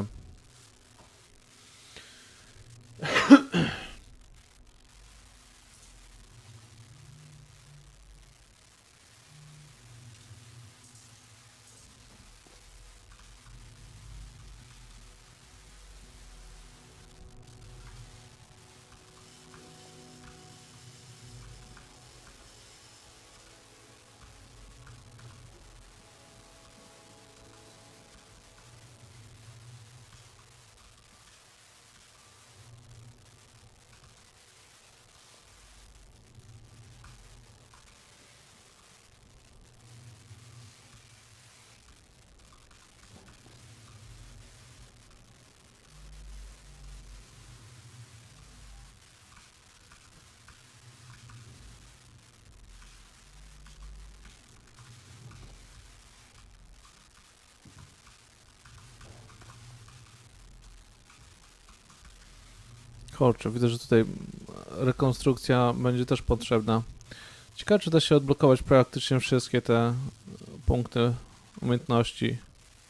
Kurczę, widzę, że tutaj rekonstrukcja będzie też potrzebna. Ciekawe, czy da się odblokować praktycznie wszystkie te punkty umiejętności.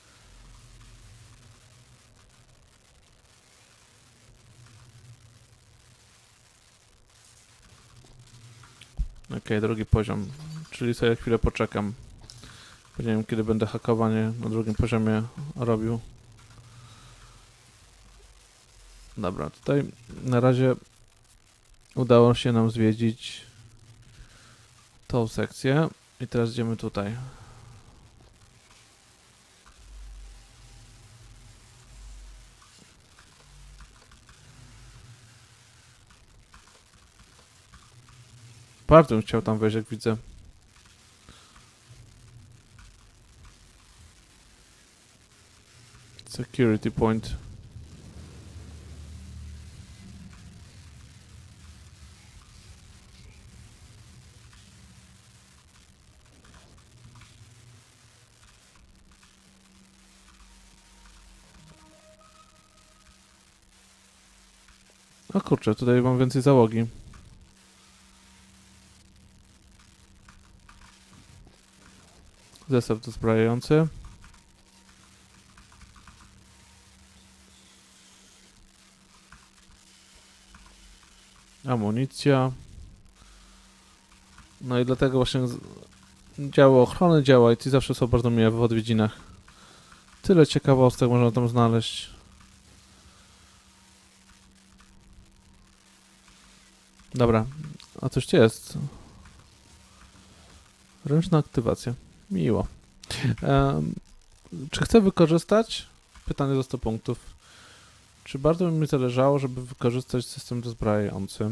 Okej, okay, drugi poziom, czyli sobie chwilę poczekam. Bo nie wiem, kiedy będę hakowanie na drugim poziomie robił. Dobra, tutaj na razie udało się nam zwiedzić tą sekcję i teraz idziemy tutaj. Bardzo bym chciał tam wejść, jak widzę. Security point. O kurczę, tutaj mam więcej załogi. Zestaw dozbrajający. Amunicja. No i dlatego właśnie działo ochrony działa i ci zawsze są bardzo miłe w odwiedzinach. Tyle ciekawostek można tam znaleźć. Dobra, a coś tu jest. Ręczna aktywacja. Miło. Um, czy chcę wykorzystać? Pytanie za sto punktów. Czy bardzo by mi zależało, żeby wykorzystać system dozbrajający?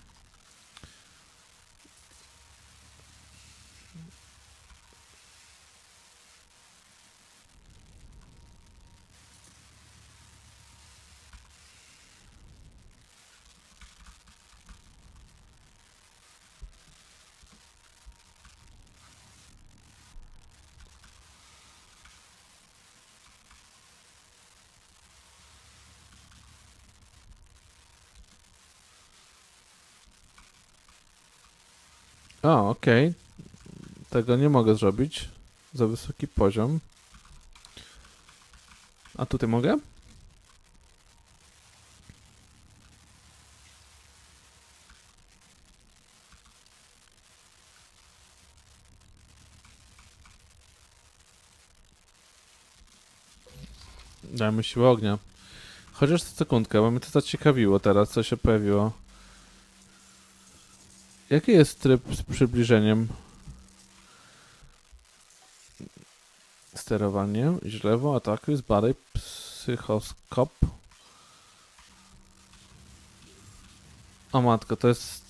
A, okej. Okay. Tego nie mogę zrobić. Za wysoki poziom. A tutaj mogę? Dajmy siłę ognia. Chociaż sekundkę, bo mnie to zaciekawiło teraz, co się pojawiło. Jaki jest tryb z przybliżeniem? Sterowanie, idź lewo, atakuj, zbadaj, psychoskop. O matko, to jest...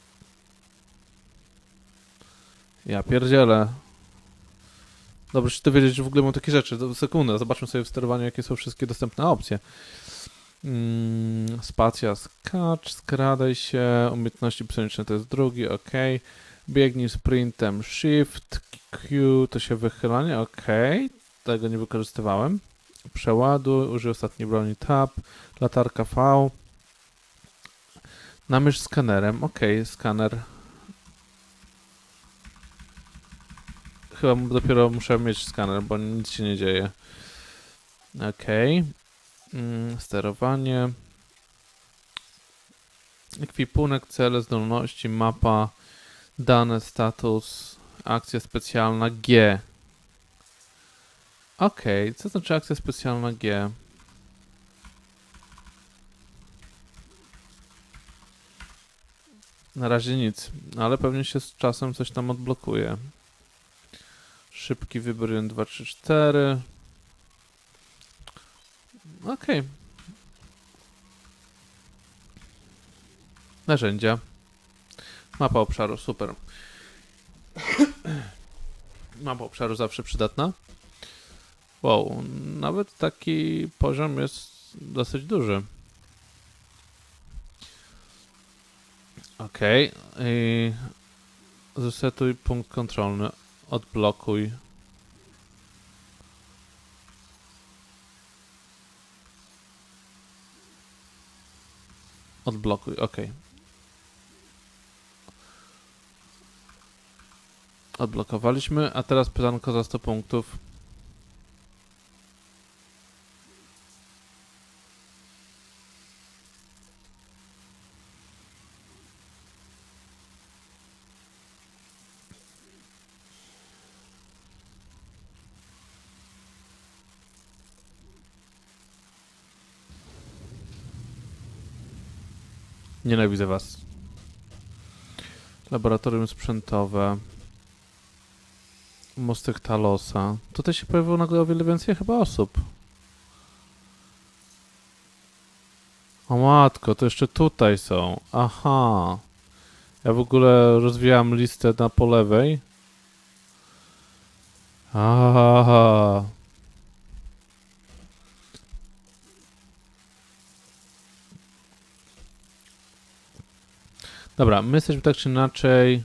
Ja pierdzielę. Dobrze się dowiedzieć, że w ogóle mam takie rzeczy. Sekundę, zobaczmy sobie w sterowaniu, jakie są wszystkie dostępne opcje. Mm, spacja, skacz, skradaj się, umiejętności psioniczne to jest drugi, ok. Biegnij sprintem, shift, Q to się wychylanie, ok. Tego nie wykorzystywałem. Przeładuj, użyj ostatniej broni, tab, latarka V. Namierz skanerem, ok, skaner. Chyba dopiero muszę mieć skaner, bo nic się nie dzieje. Ok. Mm, sterowanie. Ekwipunek, cele, zdolności, mapa, dane, status, akcja specjalna G. Ok, co znaczy akcja specjalna G? Na razie nic, ale pewnie się z czasem coś tam odblokuje. Szybki wybór jeden, dwa, trzy, cztery. Ok. Narzędzia. Mapa obszaru, super. Mapa obszaru zawsze przydatna. Wow, nawet taki poziom jest dosyć duży. Ok. I zresetuj punkt kontrolny. Odblokuj. Odblokuj, ok. Odblokowaliśmy, a teraz pytanko za sto punktów. Nienawidzę was. Laboratorium sprzętowe. Mostek Talosa. Tutaj się pojawiło nagle o wiele więcej chyba osób. O matko, to jeszcze tutaj są. Aha. Ja w ogóle rozwijam listę na po lewej. Aha. Dobra, my jesteśmy tak czy inaczej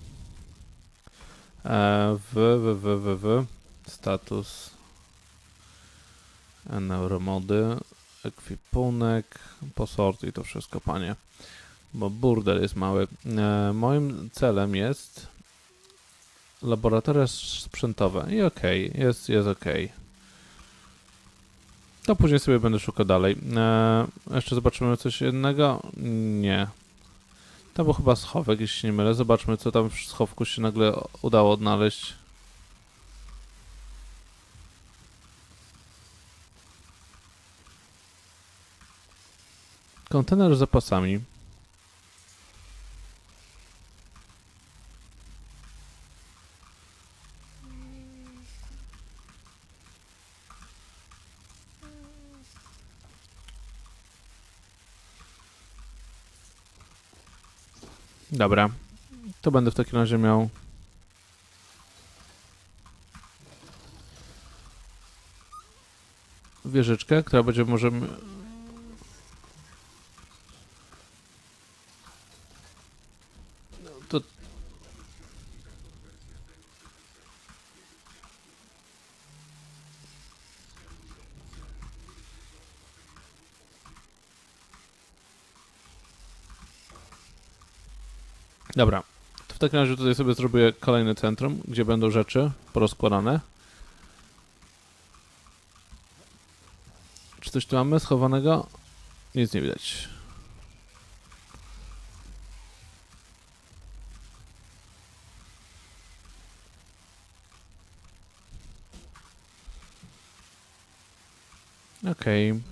w, w, w, w, w, status neuromody, ekwipunek, posortuj to wszystko, panie. Bo burdel jest mały. E, moim celem jest laboratoria sprzętowe. I okej, okay, jest, jest okej. Okay. To później sobie będę szukał dalej. E, jeszcze zobaczymy coś innego. Nie. To był chyba schowek, jeśli się nie mylę. Zobaczmy, co tam w schowku się nagle udało odnaleźć. Kontener z zapasami. Dobra, to będę w takim razie miał wieżyczkę, która będzie może... To... Dobra, to w takim razie tutaj sobie zrobię kolejne centrum, gdzie będą rzeczy porozkładane. Czy coś tu mamy schowanego? Nic nie widać. Okej. Okay.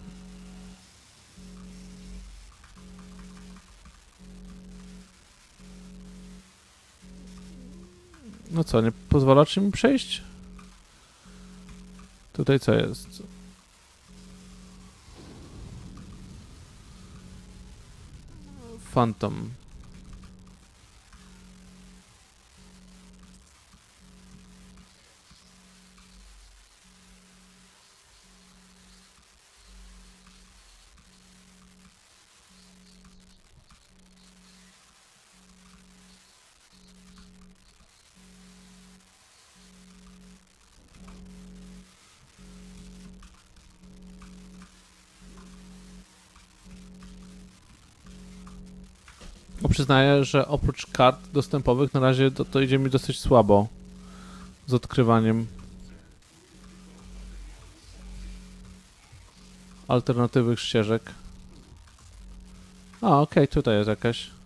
No co, nie pozwalacie mi przejść? Tutaj co jest? Phantom. Bo przyznaję, że oprócz kart dostępowych na razie to, to idzie mi dosyć słabo z odkrywaniem alternatywnych ścieżek. A, okej, okay, tutaj jest jakaś.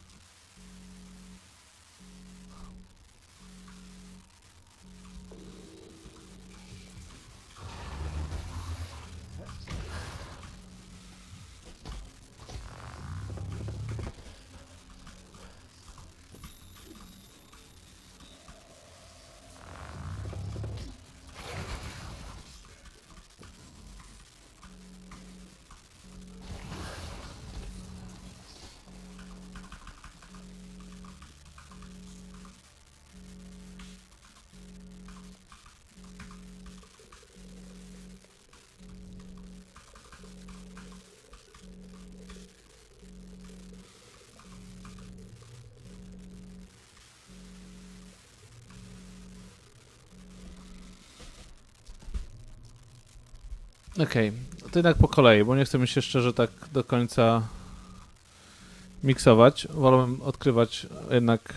Okej, okay. To jednak po kolei, bo nie chcę mi się szczerze tak do końca miksować. Wolę odkrywać jednak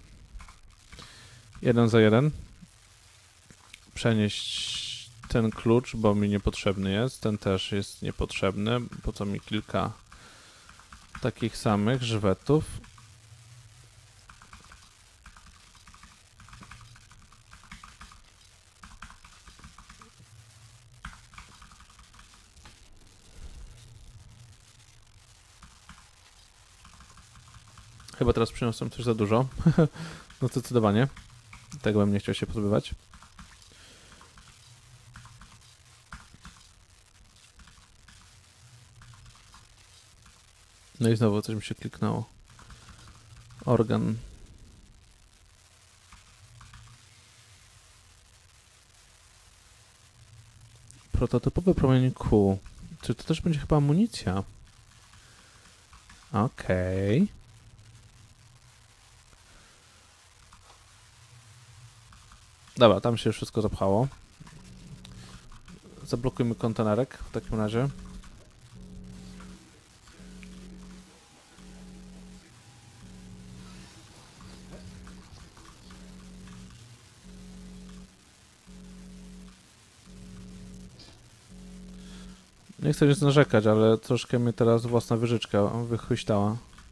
jeden za jeden. Przenieść ten klucz, bo mi niepotrzebny jest. Ten też jest niepotrzebny. Po co mi kilka takich samych żwetów? Chyba teraz przyniosłem coś za dużo. No zdecydowanie. Tego bym nie chciał się pozbywać. No i znowu coś mi się kliknęło. Organ. Prototypowy promień Q. Czy to też będzie chyba amunicja? Okej. Okay. Dobra, tam się wszystko zapchało. Zablokujmy kontenerek w takim razie. Nie chcę nic narzekać, ale troszkę mnie teraz własna wyżyczka wychwyśtała.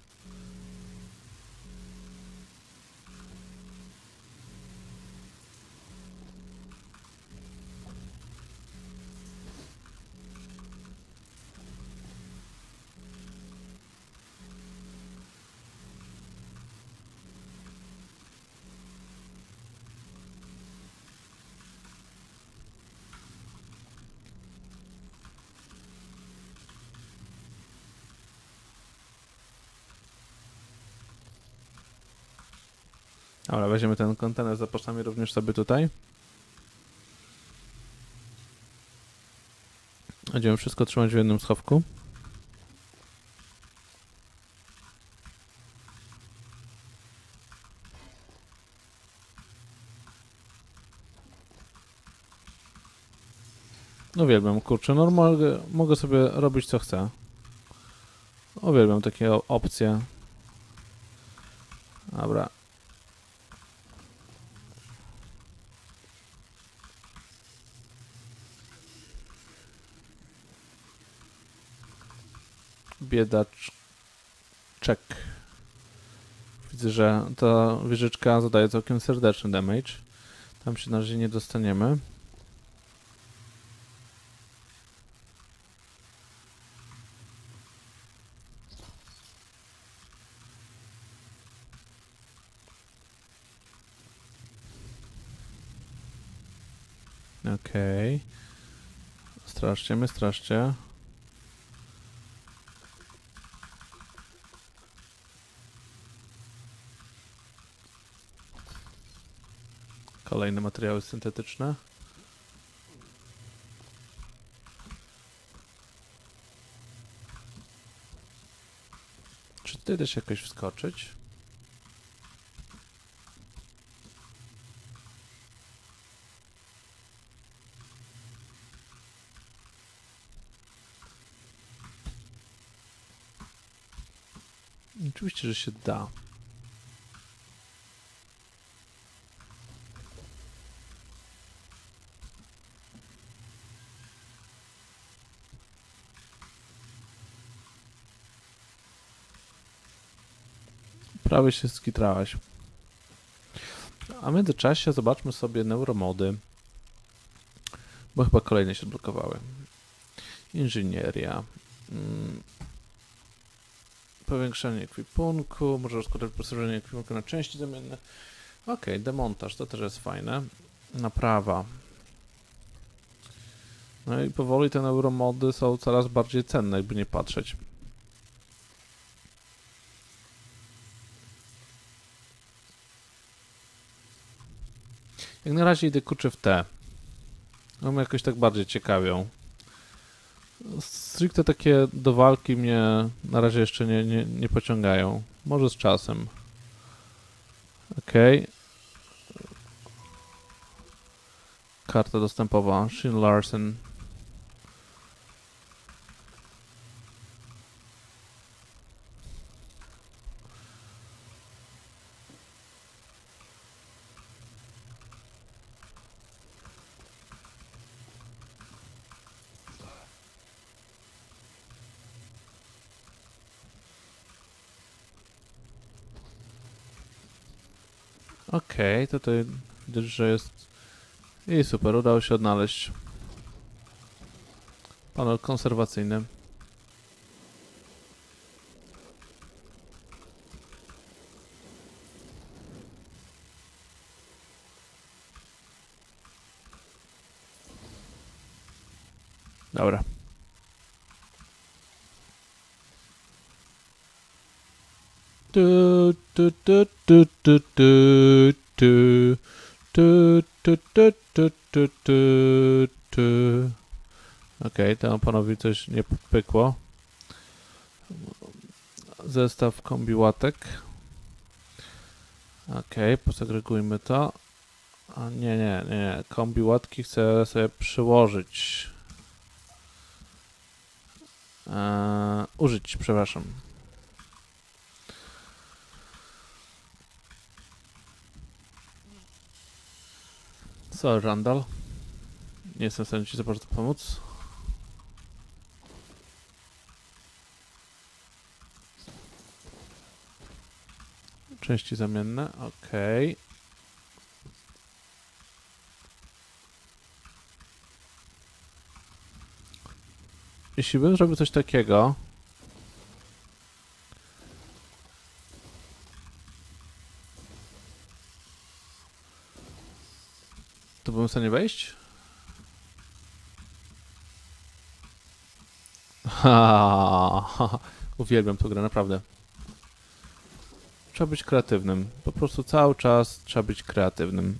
Dobra, weźmiemy ten kontener, zapraszamy również sobie tutaj. Będziemy wszystko trzymać w jednym schowku. Uwielbiam, kurczę, normalnie mogę sobie robić co chcę. Uwielbiam takie opcje. Dobra. Biedaczek. Widzę, że ta wieżyczka zadaje całkiem serdeczny damage. Tam się na razie nie dostaniemy. Okej. Okay. Straszcie mnie, straszcie. Kolejne materiały syntetyczne. Czy tutaj da się jakoś wskoczyć? Oczywiście, że się da. Prawie się skitrałaś. A w międzyczasie zobaczmy sobie neuromody. Bo chyba kolejne się odblokowały. Inżynieria. Hmm. Powiększenie ekwipunku. Może rozkładać wyposażenie ekwipunku na części zamienne. Ok, demontaż, to też jest fajne. Naprawa. No i powoli te neuromody są coraz bardziej cenne, jakby nie patrzeć. Jak na razie idę kurczę w te. No mnie jakoś tak bardziej ciekawią. Stricte takie do walki mnie na razie jeszcze nie, nie, nie pociągają. Może z czasem. Okej. Okay. Karta dostępowa. Shin Larsen. Okej, okay, tutaj widać, że jest... I super, udało się odnaleźć panel konserwacyjny. Dobra. Tu, tu, tu, tu, tu, tu, tu, tu, tu, tu, tu, tu, tu, tu. Okej, temu panowi coś nie pykło. Zestaw kombiłatek. Okej, posegregujmy to. A nie, nie, nie, kombiłatki chcę sobie przyłożyć. Eee, użyć, przepraszam. Sorry, Randall. Nie jestem w stanie ci za bardzo pomóc. Części zamienne, okej. Okay. Jeśli bym zrobił coś takiego... To bym w stanie wejść? Ha, uwielbiam tę grę, naprawdę. Trzeba być kreatywnym. Po prostu cały czas trzeba być kreatywnym.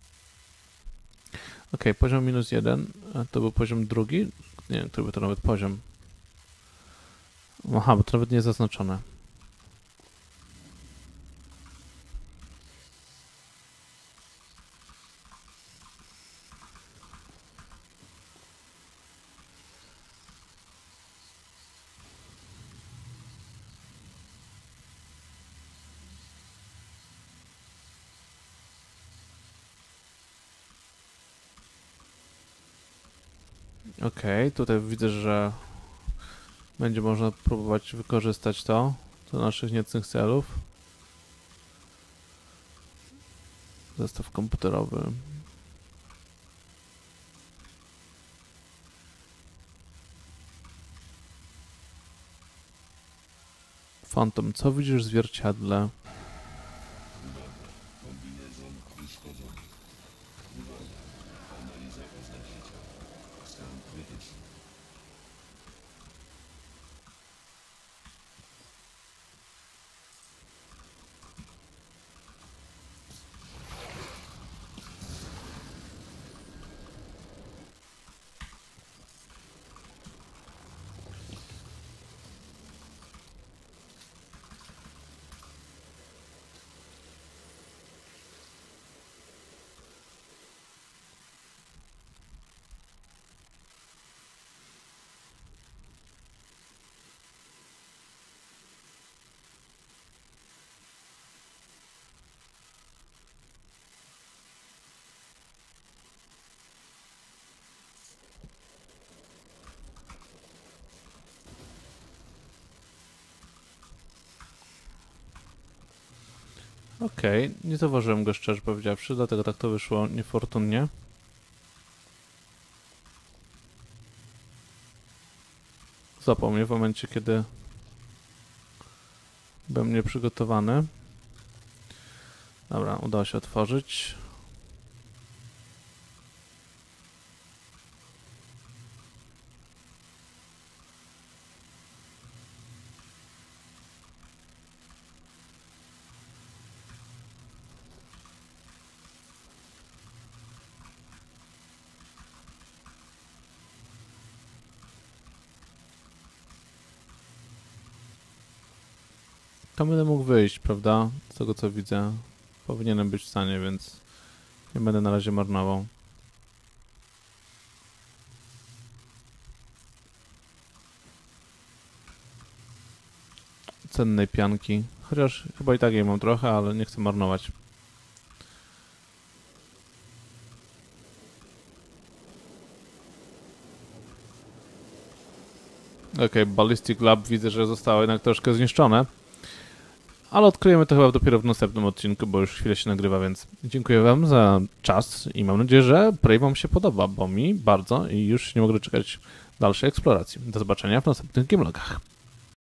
Ok, poziom minus jeden. A to był poziom drugi? Nie wiem, który by to nawet poziom. Aha, bo to nawet nie jest zaznaczone. Okej, okay, tutaj widzę, że będzie można próbować wykorzystać to do naszych niecnych celów. Zestaw komputerowy. Phantom, co widzisz w zwierciadle? Okej, okay. Nie zauważyłem go szczerze powiedziawszy, dlatego tak to wyszło niefortunnie. Złapał mnie w momencie, kiedy byłem nieprzygotowany. Dobra, udało się otworzyć. To będę mógł wyjść, prawda? Z tego co widzę. Powinienem być w stanie, więc nie będę na razie marnował. Cennej pianki. Chociaż chyba i tak jej mam trochę, ale nie chcę marnować. Okej, okay, Ballistic Lab widzę, że zostało jednak troszkę zniszczone. Ale odkryjemy to chyba dopiero w następnym odcinku, bo już chwilę się nagrywa, więc dziękuję wam za czas i mam nadzieję, że Prey wam się podoba, bo mi bardzo i już nie mogę doczekać dalszej eksploracji. Do zobaczenia w następnych gamelogach.